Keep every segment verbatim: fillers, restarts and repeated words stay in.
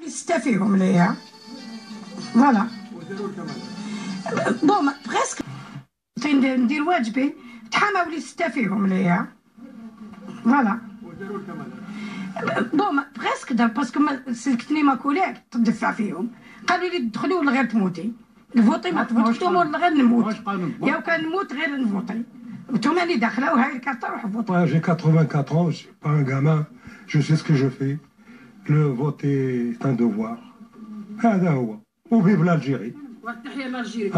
ستة فيهم ليا فوالا بون بريسك ندير واجبي تحماو لي ستة فيهم ليا فوالا بون بريسك باسكو سلكتني ما كوليك تدفع فيهم قالوا لي تدخلي ولا غير تموتي الفوطي ما تفوتش ولا غير نموت يا وكان نموت غير نفوطي وانتوما اللي داخله وهاي الكارطه روح فوطي. J'ai quatre-vingt-quatre ans, je suis pas un gamin, je sais ce que je fais. Le vote est un devoir. هذا هو وفيف l'Algérie. والتحيه لالجيري.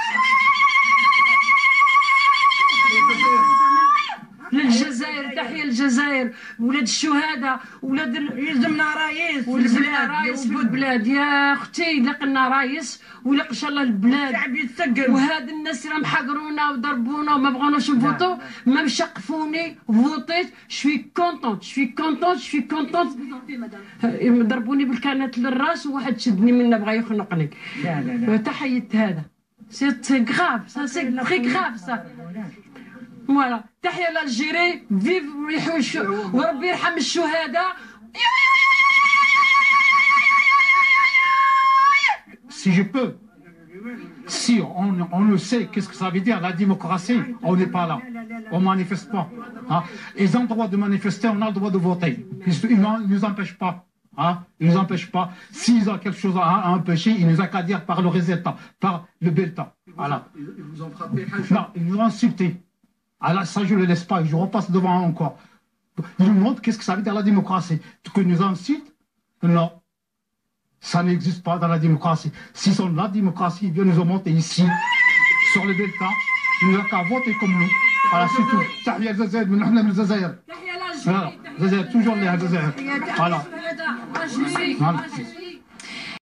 للجزائر تحية للجزائر ولاد الشهداء ولاد يلزمنا رايس ولزمنا رايس في البلاد يا اختي لقنا رايس ولق ان شاء الله البلاد الشعب يتسقم وهاد الناس راهم حقرونا وضربونا وما بغوناش نفوتو ما مشقفوني فوتيت شوي كونطونت شوي كونطونت شوي كونطونت ضربوني بالكانات للراس وواحد شدني منا بغا يخنقني تحية هذا سي غراف سا سي تري غراف سا فوالا تحية لالجيري فيف ويحوش وربي يرحم الشهداء. Si je peux, si on, on le sait, qu'est-ce que ça veut dire la démocratie, on n'est pas là, on ne manifeste pas. Hein. Ils ont le droit de manifester, on a le droit de voter. Ils ne nous empêchent pas. Hein. Ils ne nous empêchent pas. S'ils ont quelque chose à, à empêcher, ils nous ont qu'à dire par le résultat, par le bulletin. Voilà. Ils vous ont frappé. Non, ils nous ont insultés. Alors ça, je ne le laisse pas, je repasse devant encore. Ils nous montrent qu'est-ce que ça veut dire la démocratie. Que nous incitent, non. Ça n'existe pas dans la démocratie. Si c'est la démocratie, ils viennent nous monter ici, sur le bulletin, ils n'ont qu'à voter comme nous. Voilà, c'est tout. Tahia Zazair, nous sommes Zazair. Voilà, Zazair, toujours les Zazair. Voilà. Voilà.